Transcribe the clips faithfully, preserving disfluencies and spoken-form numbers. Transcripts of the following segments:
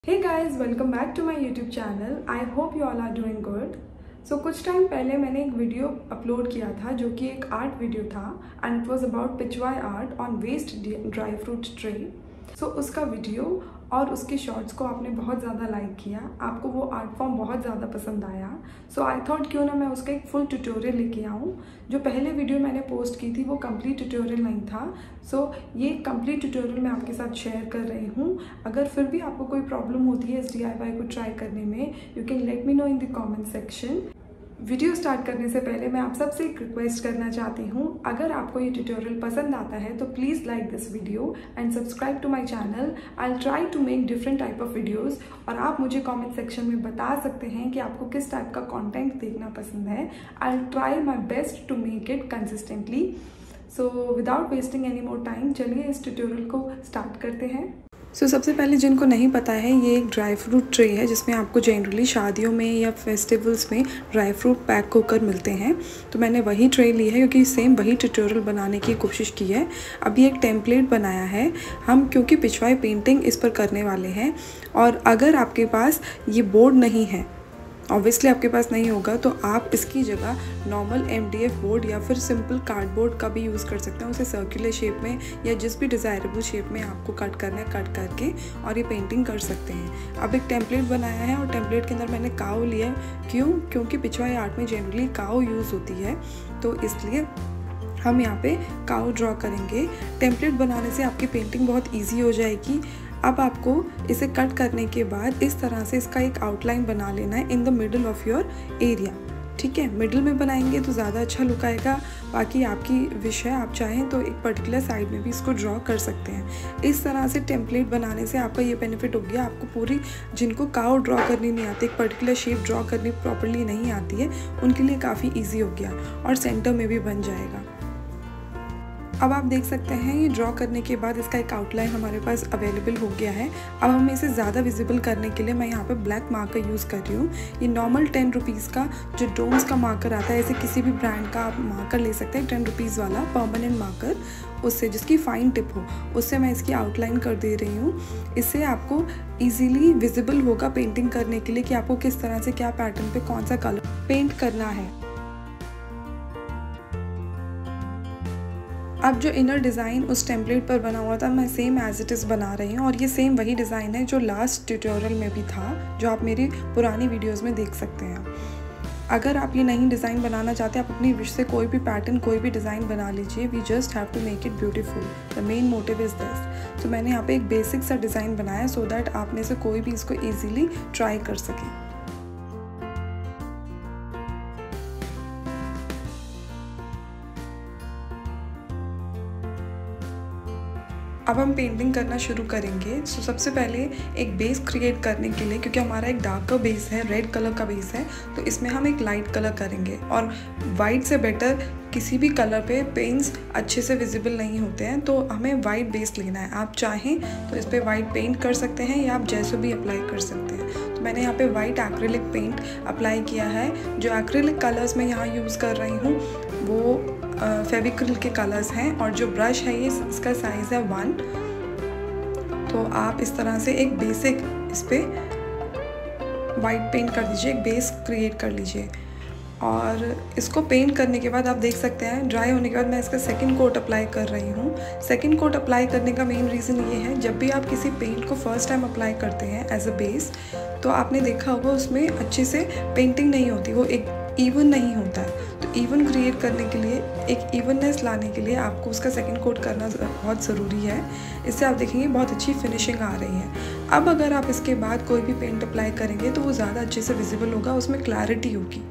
Hey guys, welcome back to my YouTube channel. I hope you all are doing good. So कुछ time पहले मैंने एक video upload किया था जो कि एक आर्ट वीडियो था and it was about pichwai art on waste dry fruit tray. So उसका वीडियो और उसके शॉर्ट्स को आपने बहुत ज़्यादा लाइक किया, आपको वो आर्ट फॉर्म बहुत ज़्यादा पसंद आया। सो आई थॉट क्यों ना मैं उसका एक फुल ट्यूटोरियल लेके आऊँ। जो पहले वीडियो मैंने पोस्ट की थी वो कंप्लीट ट्यूटोरियल नहीं था। सो so, ये कंप्लीट ट्यूटोरियल मैं आपके साथ शेयर कर रही हूँ। अगर फिर भी आपको कोई प्रॉब्लम होती है इस डी आई वाई को ट्राई करने में, you can let me know in the comment section. Video start करने से पहले मैं आप सबसे एक रिक्वेस्ट करना चाहती हूँ, अगर आपको ये ट्यूटोरियल पसंद आता है तो please like this video and subscribe to my channel. I try to make different type of videos और आप मुझे कमेंट सेक्शन में बता सकते हैं कि आपको किस टाइप का कंटेंट देखना पसंद है। I try my best to make it consistently. So without wasting any more time, चलिए इस ट्यूटोरियल को स्टार्ट करते हैं। सो so, सबसे पहले जिनको नहीं पता है, ये एक ड्राई फ्रूट ट्रे है जिसमें आपको जनरली शादियों में या फेस्टिवल्स में ड्राई फ्रूट पैक होकर मिलते हैं। तो मैंने वही ट्रे ली है क्योंकि सेम वही ट्यूटोरियल बनाने की कोशिश की है। अभी एक टेम्पलेट बनाया है हम, क्योंकि पिचवाई पेंटिंग इस पर करने वाले हैं। और अगर आपके पास ये बोर्ड नहीं है, ऑब्वियसली आपके पास नहीं होगा, तो आप इसकी जगह normal M D F board या फिर सिंपल कार्डबोर्ड का भी यूज़ कर सकते हैं। उसे सर्कुलर शेप में या जिस भी डिज़ायरेबल शेप में आपको कट करना है कट करके और ये पेंटिंग कर सकते हैं। अब एक टेम्पलेट बनाया है और टेम्पलेट के अंदर मैंने काऊ लिया। क्यों? क्योंकि पिचवाई आर्ट में जनरली काऊ यूज़ होती है, तो इसलिए हम यहाँ पे काऊ ड्रॉ करेंगे। टेम्पलेट बनाने से आपकी पेंटिंग बहुत ईजी हो जाएगी। अब आपको इसे कट करने के बाद इस तरह से इसका एक आउटलाइन बना लेना है in the middle of your area. ठीक है, मिडल में बनाएंगे तो ज़्यादा अच्छा लुक आएगा। बाकी आपकी विश है, आप चाहें तो एक पर्टिकुलर साइड में भी इसको ड्रॉ कर सकते हैं। इस तरह से टेम्पलेट बनाने से आपका ये बेनिफिट हो गया, आपको पूरी, जिनको काऊ ड्रॉ करनी नहीं आती, एक पर्टिकुलर शेप ड्रॉ करनी प्रॉपरली नहीं आती है, उनके लिए काफ़ी ईजी हो गया और सेंटर में भी बन जाएगा। अब आप देख सकते हैं ये ड्रॉ करने के बाद इसका एक आउटलाइन हमारे पास अवेलेबल हो गया है। अब हमें इसे ज़्यादा विजिबल करने के लिए मैं यहाँ पे ब्लैक मार्कर यूज़ कर रही हूँ। ये नॉर्मल टेन रुपीज़ का जो डोम्स का मार्कर आता है, ऐसे किसी भी ब्रांड का आप मार्कर ले सकते हैं, टेन रुपीज़ वाला परमानेंट मार्कर, उससे जिसकी फाइन टिप हो, उससे मैं इसकी आउटलाइन कर दे रही हूँ। इससे आपको ईजिली विजिबल होगा पेंटिंग करने के लिए कि आपको किस तरह से क्या पैटर्न पे कौन सा कलर पेंट करना है। अब जो इनर डिज़ाइन उस टेम्पलेट पर बना हुआ था, मैं सेम एज इट इज़ बना रही हूँ और ये सेम वही डिज़ाइन है जो लास्ट ट्यूटोरियल में भी था, जो आप मेरी पुरानी वीडियोस में देख सकते हैं। अगर आप ये नई डिज़ाइन बनाना चाहते हैं, आप अपनी विश से कोई भी पैटर्न, कोई भी डिज़ाइन बना लीजिए। We just have to make it beautiful, the main motive is this. तो मैंने यहाँ पे एक बेसिक सा डिज़ाइन बनाया सो दैट आप में से कोई भी इसको ईजिली ट्राई कर सके। अब हम पेंटिंग करना शुरू करेंगे। सो सबसे पहले एक बेस क्रिएट करने के लिए, क्योंकि हमारा एक डार्कर बेस है, रेड कलर का बेस है, तो इसमें हम एक लाइट कलर करेंगे। और वाइट से बेटर किसी भी कलर पे पेंट्स अच्छे से विजिबल नहीं होते हैं, तो हमें वाइट बेस लेना है। आप चाहें तो इस पर वाइट पेंट कर सकते हैं या आप जैसे भी अप्लाई कर सकते हैं। तो मैंने यहाँ पे वाइट एक्रिलिक पेंट अप्लाई किया है। जो एक्रिलिक कलर्स मैं यहाँ यूज़ कर रही हूँ वो फेविक्रिल के कलर्स हैं और जो ब्रश है ये इसका साइज़ है वन। तो आप इस तरह से एक बेसिक इस पर वाइट पेंट कर दीजिए, एक बेस क्रिएट कर लीजिए। और इसको पेंट करने के बाद आप देख सकते हैं ड्राई होने के बाद मैं इसका सेकंड कोट अप्लाई कर रही हूँ। सेकंड कोट अप्लाई करने का मेन रीज़न ये है, जब भी आप किसी पेंट को फर्स्ट टाइम अप्लाई करते हैं एज अ बेस, तो आपने देखा होगा उसमें अच्छे से पेंटिंग नहीं होती, वो एक इवन नहीं होता है। तो इवन क्रिएट करने के लिए, एक इवननेस लाने के लिए आपको उसका सेकंड कोट करना बहुत ज़रूरी है। इससे आप देखेंगे बहुत अच्छी फिनिशिंग आ रही है। अब अगर आप इसके बाद कोई भी पेंट अप्लाई करेंगे तो वो ज़्यादा अच्छे से विजिबल होगा, उसमें क्लैरिटी होगी।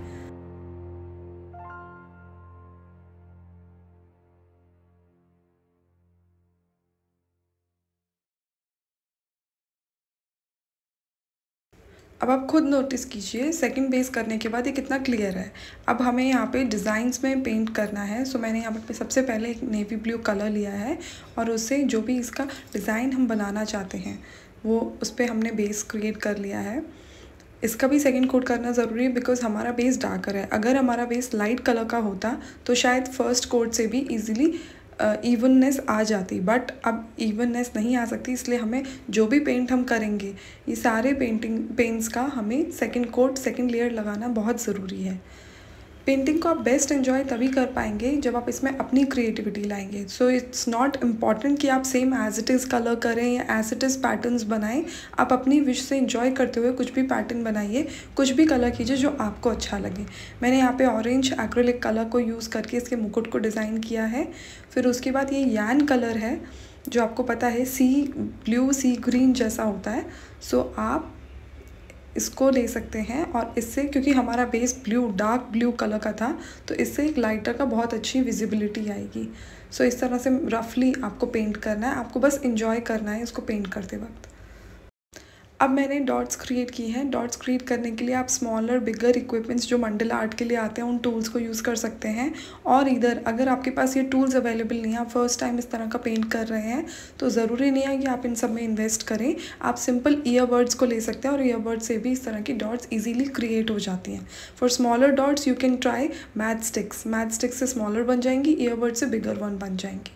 अब आप खुद नोटिस कीजिए सेकंड बेस करने के बाद ये कितना क्लियर है। अब हमें यहाँ पे डिज़ाइंस में पेंट करना है। सो मैंने यहाँ पे सबसे पहले एक नेवी ब्लू कलर लिया है और उससे जो भी इसका डिज़ाइन हम बनाना चाहते हैं वो उस पर हमने बेस क्रिएट कर लिया है। इसका भी सेकंड कोट करना ज़रूरी है बिकॉज हमारा बेस डार्कर है। अगर हमारा बेस लाइट कलर का होता तो शायद फर्स्ट कोट से भी ईजिली इवननेस आ जाती, बट अब इवननेस नहीं आ सकती, इसलिए हमें जो भी पेंट हम करेंगे ये सारे पेंटिंग पेंट्स का हमें सेकंड कोट सेकंड लेयर लगाना बहुत ज़रूरी है। पेंटिंग को आप बेस्ट एंजॉय तभी कर पाएंगे जब आप इसमें अपनी क्रिएटिविटी लाएंगे। सो इट्स नॉट इम्पॉर्टेंट कि आप same as it is colour करें या एज इट इज़ पैटर्न्स बनाएं। आप अपनी विश से एंजॉय करते हुए कुछ भी पैटर्न बनाइए, कुछ भी कलर कीजिए जो आपको अच्छा लगे। मैंने यहाँ पे ऑरेंज एक्रेलिक कलर को यूज़ करके इसके मुकुट को डिज़ाइन किया है। फिर उसके बाद ये यान कलर है जो आपको पता है सी ब्लू सी ग्रीन जैसा होता है। सो आप इसको ले सकते हैं और इससे, क्योंकि हमारा base blue dark blue colour का था, तो इससे एक लाइटर का बहुत अच्छी विजिबिलिटी आएगी। सो इस तरह से रफली आपको पेंट करना है, आपको बस इंजॉय करना है इसको पेंट करते वक्त। अब मैंने डॉट्स क्रिएट की हैं। डॉट्स क्रिएट करने के लिए आप स्मॉलर बिगर इक्विपमेंट्स जो मंडला आर्ट के लिए आते हैं उन टूल्स को यूज़ कर सकते हैं। और इधर अगर आपके पास ये टूल्स अवेलेबल नहीं है, आप फर्स्ट टाइम इस तरह का पेंट कर रहे हैं, तो ज़रूरी नहीं है कि आप इन सब में इन्वेस्ट करें। आप सिंपल ईयरबड्स को ले सकते हैं और ईयरबड्स से भी इस तरह की डॉट्स ईजिली क्रिएट हो जाती हैं। For smaller dots you can try match sticks. Match sticks से स्मॉलर बन जाएंगी, ईयरबड से बिगर वन बन जाएंगी।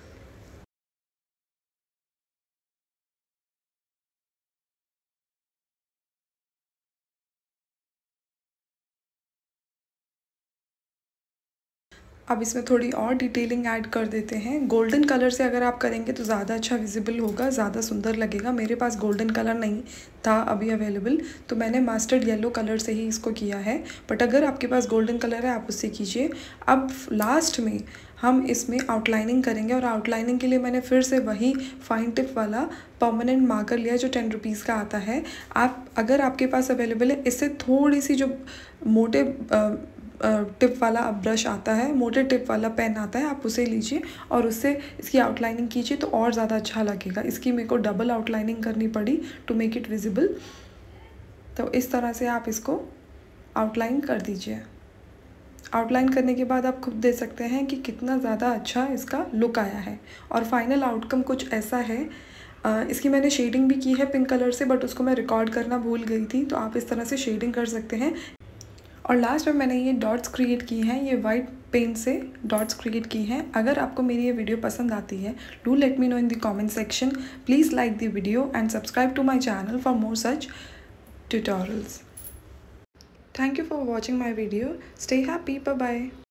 अब इसमें थोड़ी और डिटेलिंग ऐड कर देते हैं। गोल्डन कलर से अगर आप करेंगे तो ज़्यादा अच्छा विजिबल होगा, ज़्यादा सुंदर लगेगा। मेरे पास गोल्डन कलर नहीं था अभी अवेलेबल, तो मैंने मस्टर्ड येलो कलर से ही इसको किया है। बट अगर आपके पास गोल्डन कलर है आप उससे कीजिए। अब लास्ट में हम इसमें आउटलाइनिंग करेंगे और आउटलाइनिंग के लिए मैंने फिर से वही फाइन टिप वाला परमानेंट मार्कर लिया जो टेन रुपीज़ का आता है। आप अगर आपके पास अवेलेबल है, इससे थोड़ी सी जो मोटे टिप वाला ब्रश आता है, मोटे टिप वाला पेन आता है, आप उसे लीजिए और उससे इसकी आउटलाइनिंग कीजिए तो और ज़्यादा अच्छा लगेगा। इसकी मेरे को डबल आउटलाइनिंग करनी पड़ी टू मेक इट विजिबल। तो इस तरह से आप इसको आउटलाइन कर दीजिए। आउटलाइन करने के बाद आप खुद देख सकते हैं कि कितना ज़्यादा अच्छा इसका लुक आया है। और फाइनल आउटकम कुछ ऐसा है। Uh, इसकी मैंने शेडिंग भी की है पिंक कलर से, बट उसको मैं रिकॉर्ड करना भूल गई थी, तो आप इस तरह से शेडिंग कर सकते हैं। और लास्ट में मैंने ये डॉट्स क्रिएट की हैं, ये वाइट पेंट से डॉट्स क्रिएट की हैं। अगर आपको मेरी ये वीडियो पसंद आती है, do let me know in the comment section. Please like the video and subscribe to my channel for more such tutorials. Thank you for watching my video. Stay happy, bye bye.